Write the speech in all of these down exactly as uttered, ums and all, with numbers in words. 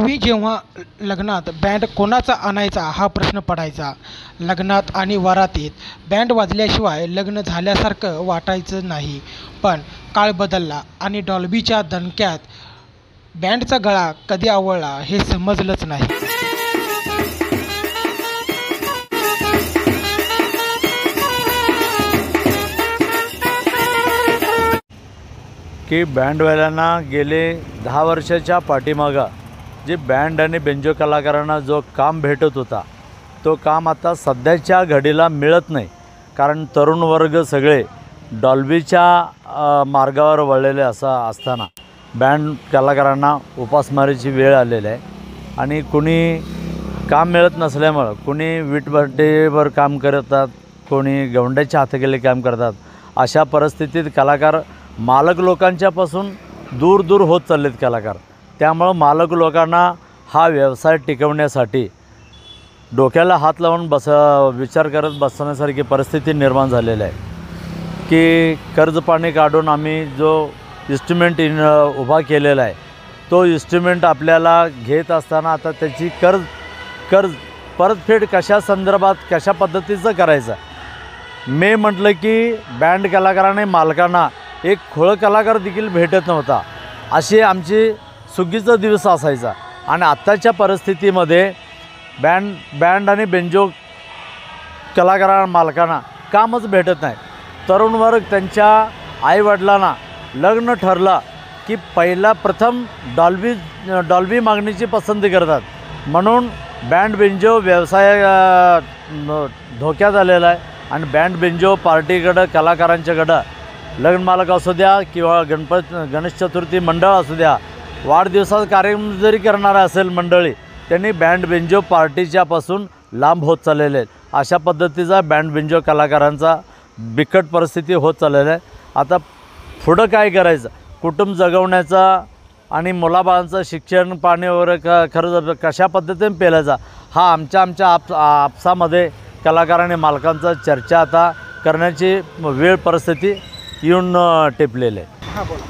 पूर्वी जेव्हा लग्नात बँड कोणाचा आणायचा हा प्रश्न पडायचा. लग्नात आणि वरातीत बँड वाजल्याशिवाय लग्न झाल्यासारखं वाटायचं नाही. पण काळ बदलला आणि डॉल्बीच्या दणक्यात बँडचा गळा कधी आवळला हे समजलंच नाही. की बँडवाल्यांना गेले दहा वर्षाच्या पाठीमागं जे बँड आणि बेंजो कलाकारांना जो काम भेटत होता तो काम आता सध्याच्या घडीला मिळत नाही. कारण तरुण वर्ग सगळे डॉल्बीच्या मार्गावर वळलेले असं असताना बँड कलाकारांना उपासमारीची वेळ आलेली आहे. आणि कुणी काम मिळत नसल्यामुळं कुणी वीटभट्टीवर काम करतात, कोणी गवंड्याच्या हाताखाली काम करतात. अशा परिस्थितीत कलाकार मालक लोकांच्यापासून दूर दूर होत चाललेत कलाकार. त्यामुळं मालक लोकांना हा व्यवसाय टिकवण्यासाठी डोक्याला हात लावून बस विचार करत बसण्यासारखी परिस्थिती निर्माण झालेली आहे. की कर्ज पाणी काढून आम्ही जो इन्स्ट्रुमेंट इन उभा केलेला आहे तो इन्स्ट्रुमेंट आपल्याला घेत असताना आता त्याची कर्ज कर्ज परतफेड कशा संदर्भात कशा पद्धतीचं करायचं. मे म्हटलं की बँड कलाकाराने मालकांना एक खोळ कलाकार देखील भेटत नव्हता. अशी आमची सुगीचा दिवस असायचा. आणि आत्ताच्या परिस्थितीमध्ये बँड बँड आणि बेंजो कलाकारांना मालकांना कामच भेटत नाही. तरुण वर्ग त्यांच्या आईवडिलांना लग्न ठरलं की पहिला प्रथम डॉल्बी डॉल्बी मागणीची पसंती करतात. म्हणून बँड बेंजो व्यवसाय धोक्यात आलेला आहे. आणि बँड बेंजो पार्टीकडं कलाकारांच्याकडं लग्न मालक असू द्या किंवा गणपत गणेश चतुर्थी मंडळ असू द्या, वाढदिवसाचा कार्यक्रम जरी करणारा असेल मंडळी, त्यांनी बँड बेंजो पार्टीच्यापासून लांब होत चाललेले आहेत. अशा पद्धतीचा बँड बेंजो कलाकारांचा बिकट परिस्थिती होत चाललेला आहे. आता पुढं काय करायचं, कुटुंब जगवण्याचा आणि मुलाबाळांचं शिक्षण पाणी वगैरे क खरंच कशा पद्धतीने पेलायचा हा आमच्या आमच्या आप आपसामध्ये कलाकारांनी मालकांचा चर्चा आता करण्याची वेळ परिस्थिती येऊन टेपलेले आहे. हां बोला.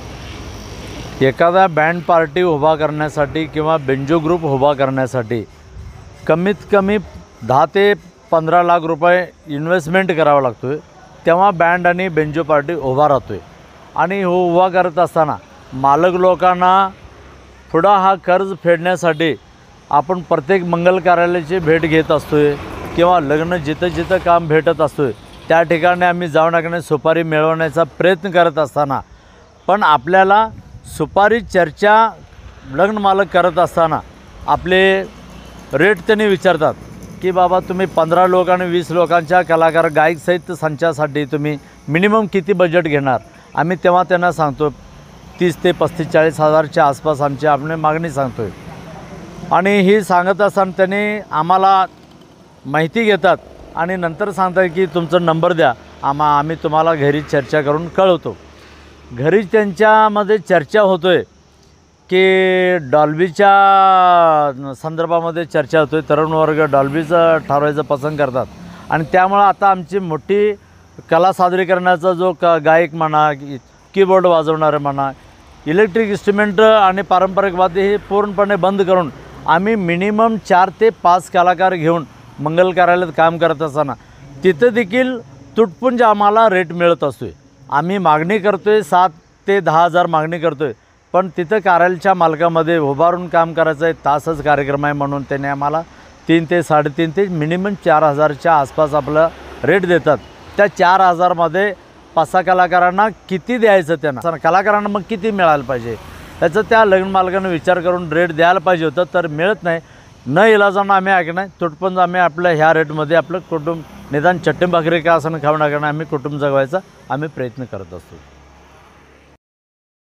एखादा बँड पार्टी उभा करण्यासाठी किंवा बेंजो ग्रुप उभा करण्यासाठी कमीत कमी दहा ते पंधरा लाख रुपये इन्व्हेस्टमेंट करावा लागतो आहे. तेव्हा बँड आणि बेंजो पार्टी उभा राहतो आहे. आणि हो उभा करत असताना मालक लोकांना पुढं हा कर्ज फेडण्यासाठी आपण प्रत्येक मंगल कार्यालयाची भेट घेत असतो आहे किंवा लग्न जिथं जिथं काम भेटत असतो आहे त्या ठिकाणी आम्ही जाऊन टाकणे सुपारी मिळवण्याचा प्रयत्न करत असताना पण आपल्याला सुपारी चर्चा लग्न मालक करत असताना आपले रेट त्यांनी विचारतात की बाबा तुम्ही पंधरा लोक आणि वीस लोकांच्या कलाकार गायकसहित संचासाठी तुम्ही मिनिमम किती बजेट घेणार. आम्ही तेव्हा त्यांना सांगतो तीस ते पस्तीस चाळीस हजारच्या आसपास आमची आपण मागणी सांगतो आहे. आणि ही सांगत असताना त्यांनी आम्हाला माहिती घेतात आणि नंतर सांगतात की तुमचा नंबर द्या, आम्हा आम्ही तुम्हाला घरी चर्चा करून कळवतो. घरी त्यांच्यामध्ये चर्चा होतो आहे की डॉल्बीच्या संदर्भामध्ये चर्चा होतो आहे. तरुण वर्ग डॉल्बीचं ठरवायचं पसंत करतात. आणि त्यामुळं आता आमची मोठी कला सादरीकरणाचा जो क गायक म्हणा, कीबोर्ड वाजवणारे म्हणा, इलेक्ट्रिक इन्स्ट्रुमेंट आणि पारंपरिक वाद्य हे पूर्णपणे बंद करून आम्ही मिनिमम चार ते पाच कलाकार घेऊन मंगल कार्यालयात काम करत असताना तिथं देखील तुटपुंज आम्हाला रेट मिळत असतो आहे. आम्ही मागणी करतो आहे सात ते दहा हजार मागणी करतो आहे. पण तिथं कार्यालयाच्या मालकामध्ये उभारून काम करायचं आहे, तासच कार्यक्रम आहे म्हणून त्याने आम्हाला तीन ते साडेतीन ते मिनिमम चार हजारच्या आसपास आपलं रेट देतात. त्या चार हजारमध्ये पाच सहा कलाकारांना किती द्यायचं त्यांना कलाकारांना मग किती मिळालं पाहिजे त्याचं त्या लग्न मालकानं विचार करून रेट द्यायला पाहिजे होतं. तर मिळत नाही. न इलाजानं आम्ही ऐकणार तुटपुंज आम्ही आपल्या ह्या रेटमध्ये आपलं कुटुंब निदान चट्टी भाकरी का असं खाऊ लागणार आम्ही कुटुंब जगवायचा आम्ही प्रयत्न करत असतो.